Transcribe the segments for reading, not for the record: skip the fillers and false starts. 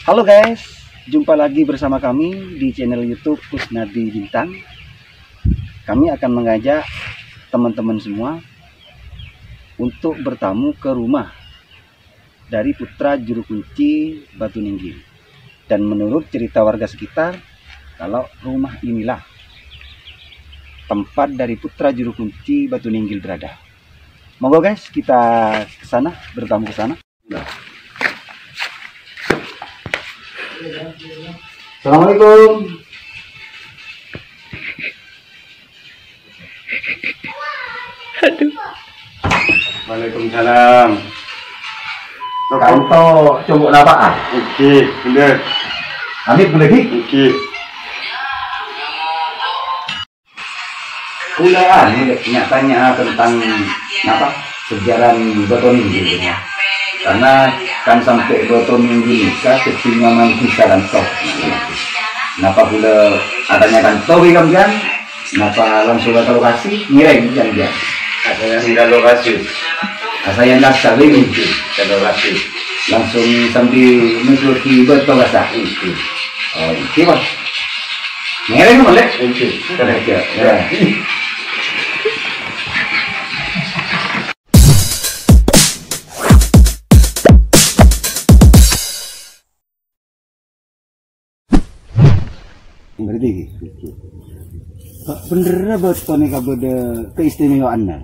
Halo guys, jumpa lagi bersama kami di channel YouTube Kusnadi Bintang. Kami akan mengajak teman-teman semua untuk bertamu ke rumah dari putra juru kunci Batu Ninggil. Dan menurut cerita warga sekitar, kalau rumah inilah tempat dari putra juru kunci Batu Ninggil berada. Monggo guys, kita ke sana, bertamu ke sana. Assalamualaikum. Aduh. Waalaikumsalam. Kanto coba lapaan. Oke, bener. Amit boleh di? Oke. Kuliah tanya tentang apa sejarah Batu Ninggil ya. Karena kan sampai Batu Ninggil nikah ketinggalan kisah dan top. Kenapa pula adanya kan towi kan? Kenapa langsung ke lokasi ngiring kan dia? Saya nggak lokasi. Saya nggak saling Ke lokasi. langsung sambil mengikuti betul rasa itu. Oh, gimana? Ngiring boleh? Oke. Kerja. Ya. Berarti bener betul nih kabada keistimewaannya.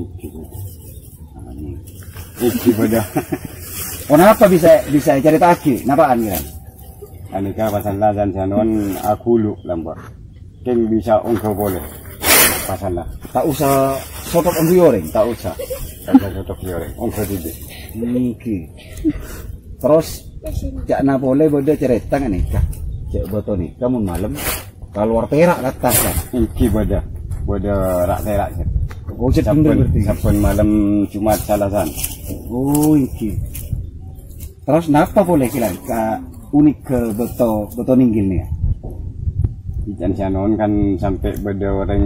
Oke, pada. Kenapa bisa cerita lagi? Napaan kan? Anika pasal dan sanon aku lu lambat. Keng bisa ungkap boleh. Pasal lah. Tak usah sotop ambil goreng. Tak usah. Kagak cocok goreng. Ungkap tidak. Oke. Terus cak na boleh beda cerita kan nih kak? Cak betul nih. Kamu malam keluar perak atas kan? Oke, pada rak terak. Oh, jadi bener berarti. Sabun malam Jumat salasan. Oh, iki. Terus kenapa boleh kira unik ke Batu Ninggil nih ya? Ikan sanon kan sampai beda orang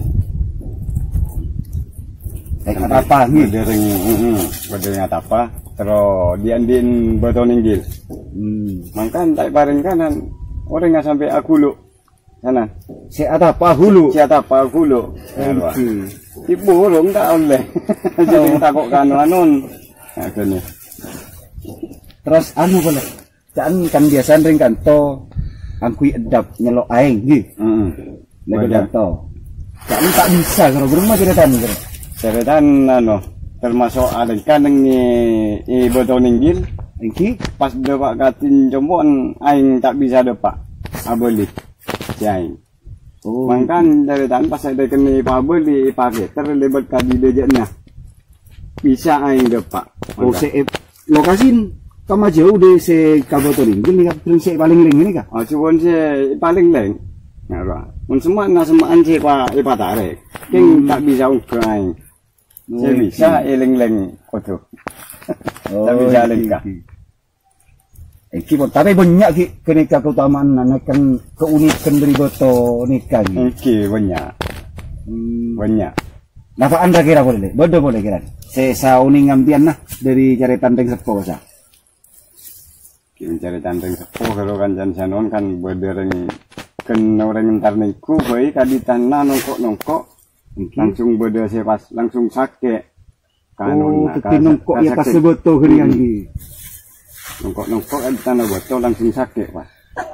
Apa nih? beda apa terus diandin Batu Ninggil. Mangkan tak paring kanan orang nggak sampai aku lu sana. Siapa hulu? Siapa aku lu? Ibu belum tak oleh. Jadi takut kanon. Akhirnya. Terus anu boleh. Kan biasa ring kan to angkui edap nyelok aing gitu. Nego danto. Kan tak bisa kalau berumah ceritanya gitu. Ceritanya anu termasuk ada kaneng ni Batu Ninggil. Iki Pas depak katin jombon aing tak bisa depak. Abeli. Si aing. oh, Mangkan dari tan pas ada kena pabeli pakai terlibat kadi dejaknya. Bisa aing depak. oh lokasi kama jauh deh se Batu Ninggil nih kan prinsip paling ling ini kah? Oh, cuman si paling leng. Ngara. Mun semua na semaan si pa tarik. King tak bisa ugai. Saya bisa eling-leng kodo. Tak bisa lengkap. Iki tapi banyak ki kenika keutamaan kan keunikan dari Batu nikah ni. Oke, banyak. Banyak. Napa anda kira boleh? Bodoh boleh kira. Saya uning ngambian nah dari cari tanding sepo sa. Mencari tanding sepuh kalau kan sanon kan bedereng ken orang entar niku bae kaditan nongkok langsung beda pas langsung sakit kanon tapi nongkok ya pas seboto gerian ki. Nongkok kaditan boto langsung sakit pas.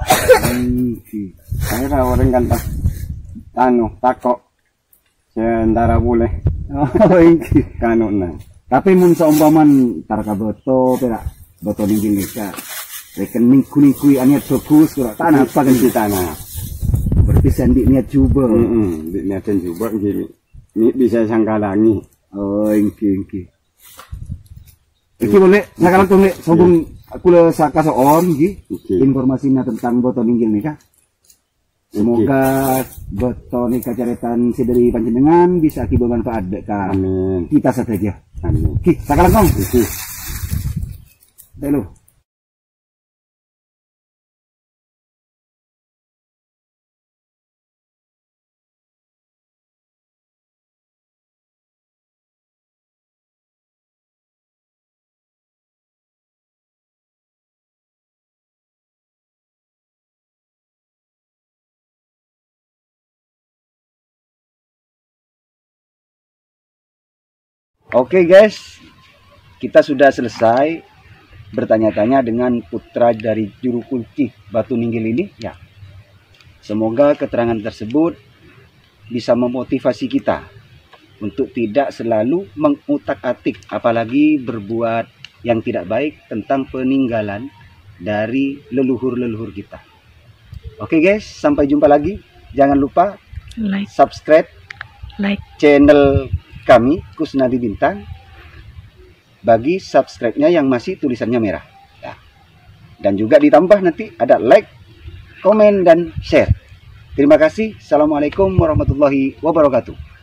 Akhirnya orang kan pas takok seantara boleh. Oh iki Kanon. tapi mun seumpaman tar kaboto perak Batu Ninggil nikah. Rekening kuning aniat bagus kira tanah apa kan di tanah. Berarti sandi niat coba. Niatan coba gini. Ini bisa sangkalangi. Oh iki. Iki boleh sekarang tuh sobung aku le saka soon iki. Informasinya tentang Batu Ninggil nih kak. Semoga Batu nikah caritan si dari panjenengan bisa ki bermanfaat ka Amin. kita saja. Amin. Ki sekarang dong. Halo. Oke guys, kita sudah selesai bertanya-tanya dengan putra dari juru kunci Batu Ninggil ini. Ya, semoga keterangan tersebut bisa memotivasi kita untuk tidak selalu mengutak-atik, apalagi berbuat yang tidak baik tentang peninggalan dari leluhur-leluhur kita. Oke guys, sampai jumpa lagi. Jangan lupa subscribe channel kami Kusnadi Bintang. Bagi subscribe-nya yang masih tulisannya merah ya. Dan juga ditambah nanti ada like, komen, dan share. Terima kasih. Assalamualaikum warahmatullahi wabarakatuh.